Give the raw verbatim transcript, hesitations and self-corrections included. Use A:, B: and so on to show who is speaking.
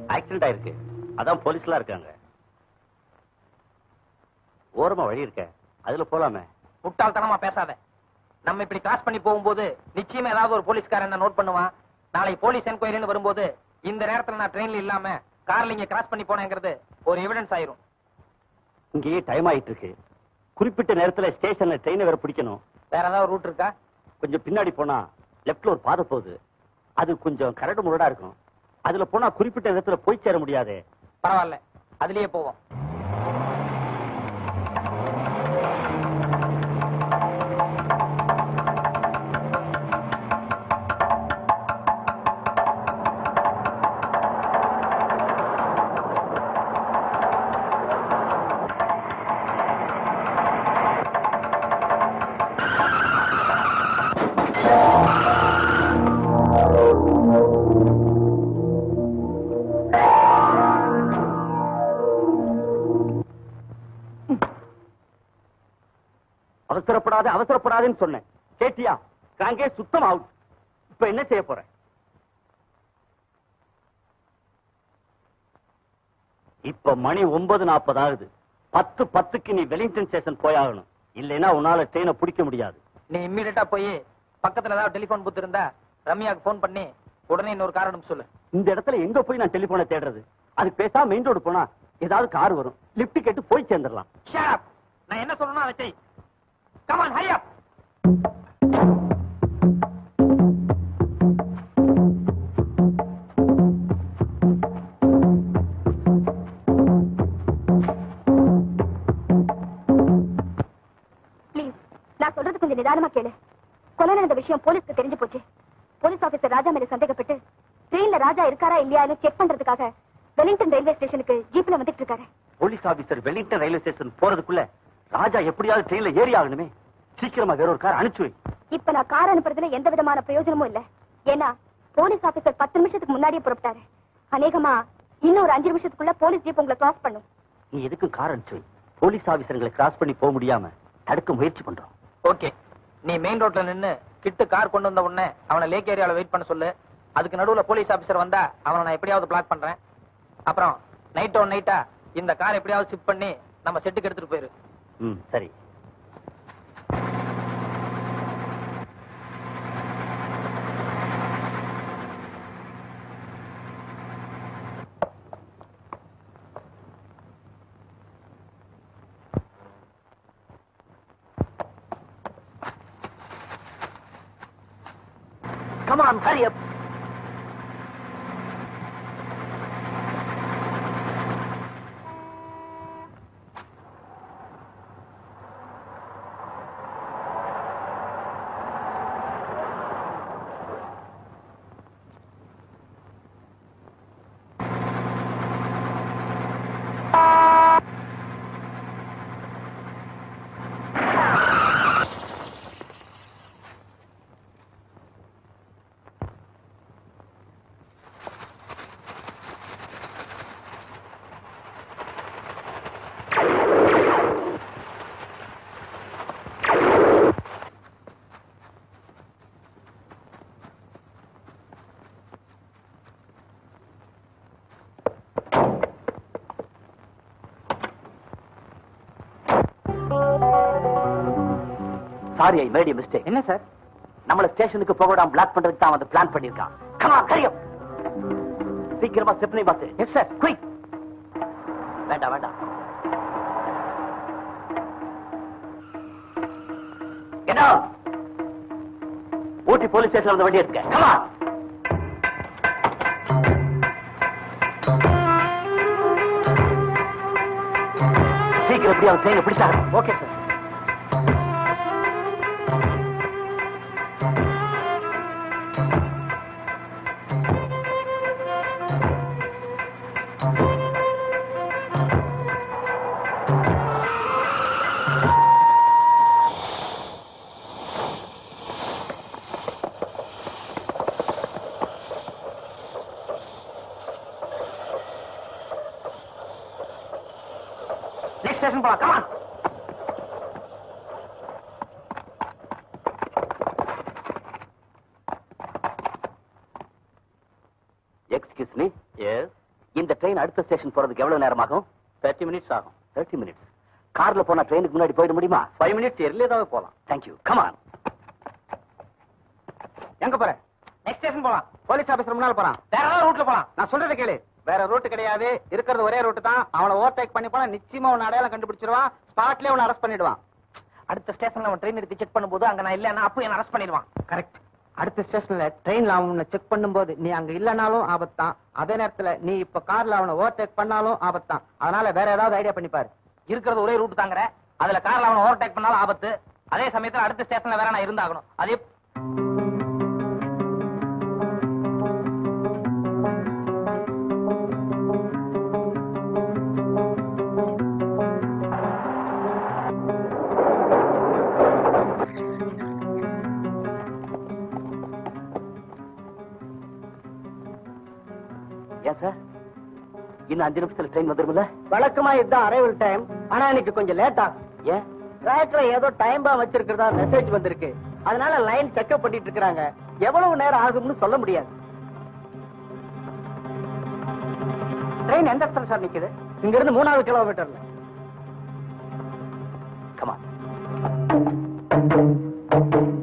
A: Accident ஆயிருக்கு. அதான் போலீஸ்லாம் இருக்காங்க. ஓரமா வழி இருக்க, அதுல போலாமே.
B: முட்டாள்தனமா பேசாத. நம்ம இப்படி கிராஸ் பண்ணி போகும்போது நிச்சயமா ஏதாவது ஒரு போலீஸ்காரன் என்ன நோட் பண்ணுவான். நாளைக்கு போலீஸ் என்கொயரின்னு வரும்போது இந்த நேரத்துல நான் ட்ரெயின்ல இல்லாம கார்ல இங்க கிராஸ் பண்ணி போனேங்கிறது ஒரு எவிடன்ஸ் ஆயிரும்.
A: இங்கேயே டைம் ஆயிட்டு இருக்கு. குறிப்பிட்ட நேரத்துல ஸ்டேஷன்ல ட்ரெயினை வேற பிடிக்கணும்.
B: வேற ஏதாவது ரூட் இருக்கா?
A: கொஞ்சம் பின்னாடி போனா லெப்ட்ல ஒரு பாதை போகுது. அது கொஞ்சம் கரடு முரடா இருக்கும். அதுல போனா குறிப்பிட்ட நேரத்துல போய் சேர முடியாது.
B: பரவாயில்ல, அதுலயே போவோம்.
A: அவசரப்படாத அவசரப்படாதுன்னு சொன்னேன், கேட்டியா? காங்கே சுத்தம் அவுட். இப்ப என்ன செய்ய போற? இப்ப மணி ஒன்பது நாற்பது ஆகுது. பத்து பத்துக்கு நீ வெலிங்டன் ஸ்டேஷன் போயாகணும். இல்லைன்னா உன்னால ட்ரெயினை பிடிக்க முடியாது.
B: நீ இம்மீடியட்டா போய் பக்கத்துல ஏதாவது டெலிபோன் பூத் இருந்தா ரம்யாக்கு போன் பண்ணி உடனே இன்னொரு கார் அனுப்ப சொல்லு.
A: இந்த இடத்துல எங்க போய் நான் டெலிபோனை தேடுறது? அதுக்கு பேசாம மெயின் ரோடு போனா ஏதாவது கார் வரும், லிப்ட் கேட்டு போய் சேர்ந்துடலாம்.
B: நான் என்ன சொல்லணும் அதை செய். Come on, hurry up!
C: Please, நான் சொல்றது கொஞ்சம் நிதானமா கேளு. கொலை நடந்த விஷயம் போலீஸ்க்கு தெரிஞ்சு போச்சு. போலீஸ் ஆபீசர் ராஜா மேல சந்தேகப்பட்டு ட்ரெயின்ல ராஜா இருக்காரா இல்லையான்னு செக் பண்றதுக்காக வெலிங்டன் ரயில்வே ஸ்டேஷனுக்கு ஜீப்ல வந்துட்டு இருக்காரு.
A: Police officer Wellington railway station போறதுக்குள்ள ராஜா எப்படியாவது ட்ரெயின்ல ஏறி ஆகணுமே. சீக்கிரமா வேற ஒரு கார் அனுப்பிச்சு வை.
C: இப்ப நான் கார் அனுப்புறதுல எந்த விதமான பிரயோஜனமும் இல்ல. ஏன்னா போலீஸ் ஆபீசர் பத்து நிமிஷத்துக்கு முன்னாடியே புறப்பட்டாரு. அநேகமா இன்னும் ஒரு அஞ்சு நிமிஷத்துக்குள்ள போலீஸ் ஜீப் உங்களை கிராஸ் பண்ணும்.
A: நீ எதுக்கு கார் அனுப்பிச்சு வை. போலீஸ் ஆபீசர்களை கிராஸ் பண்ணி போக முடியாம தடுக்க முயற்சி பண்றோம்.
B: ஓகே, நீ மெயின் ரோட்ல நின்னு கிட்ட கார் கொண்டு வந்த உடனே அவனை லேக் ஏரியால வெயிட் பண்ண சொல்லு. அதுக்கு நடுவுல போலீஸ் ஆபீசர் வந்தா அவனை நான் எப்படியாவது பிளாக் பண்றேன். அப்புறம் நைட் ஆன் நைட்டா இந்த கார் எப்படியாவது ஷிஃப்ட் பண்ணி நம்ம செட்டுக்கு எடுத்துட்டு போயிரு.
A: ம், சரி.
B: Come on, hurry up.
A: Sorry, I made a mistake.
B: என்ன சார்?
A: நம்மள ஸ்டேஷனுக்கு போகடாம பிளாக் பண்றதுக்கு தான் வந்து பிளான் பண்ணிருக்கான். Come on, hurry up. சீக்கிரமா ஸ்டெப்னி பாத்து. Yes sir, quick. வேண்டாம் வேண்டாம். Get out. ஊட்டி போலீஸ் ஸ்டேஷன்ல வந்து வண்டி எடுக்க. Come on. சீக்கிரம் எப்படியாவது ட்ரெயினை பிடிச்சாங்க.
B: Okay sir. Station போலாம். Come on.
A: Excuse me. Yes. இந்த ட்ரெயின் அடுத்த ஸ்டேஷன் போறதுக்கு எவ்வளவு நேரம் ஆகும்?
B: தேர்ட்டி மினிட்ஸ் ஆகும்.
A: Thirty minutes. கார்ல போனா ட்ரெயினுக்கு முன்னாடி போயிட முடியுமா?
B: ஃபைவ் மினிட்ஸ் எர்லியராவே போலாம்.
A: தேங்க்யூ. கமான்.
B: எங்க போற? நெக்ஸ்ட் ஸ்டேஷன் போலாம். போலீஸ் ஆபீசர் முன்னால போறான். வேற ஏதாவது ரூட்ல போலாம். நான் சொல்றத கேளு. வேற ரூட் கிடையாது, இருக்கிறது ஒரே ரூட் தான். அவனை ஓவர்டேக் பண்ணி போனா நிச்சயமா உன்னை அடையாளம் கண்டுபிடிச்சிருவான். ஸ்பாட்லயே உன்னை அரெஸ்ட் பண்ணிடுவான். அடுத்த ஸ்டேஷன்ல அவன் ட்ரெயின் எடுத்து செக் பண்ணும்போது அங்க நான் இல்லன்னா அப்போ என்ன அரெஸ்ட் பண்ணிடுவான். கரெக்ட். அடுத்த ஸ்டேஷன்ல ட்ரெயின்ல அவன் உன்னை செக் பண்ணும்போது நீ அங்க இல்லனாலும் ஆபத்தான். அதே நேரத்துல நீ இப்ப கார்ல அவனை ஓவர்டேக் பண்ணாலும் ஆபத்தான். அதனால வேற ஏதாவது ஐடியா பண்ணி பாரு. இருக்கிறது ஒரே ரூட் தாங்கற. அதுல கார்ல அவனை ஓவர்டேக் பண்ணாலும் ஆபத்து. அதே சமயத்துல அடுத்த ஸ்டேஷன்ல வேற நான் இருந்தாகணும். அதே
A: சார், இன்னும் அஞ்சு நிமிஷத்துல ட்ரெயின் வந்துருமில்ல?
D: வழக்கமா இதுதான் அரைவல் டைம். ஆனா இன்னைக்கு கொஞ்சம் லேட் ஆகும்.
A: ஏன்?
D: டிராக்ல ஏதோ டைம் பா வச்சிருக்கிறதா மெசேஜ் வந்திருக்கு. அதனால லைன் செக்அப் பண்ணிட்டு இருக்காங்க. எவ்வளவு நேரம் ஆகும்னு சொல்ல முடியாது. ட்ரெயின் எந்த இடத்துல சார் நிக்குது? இங்க இருந்து மூணாவது கிலோமீட்டர்ல.
A: கமான்.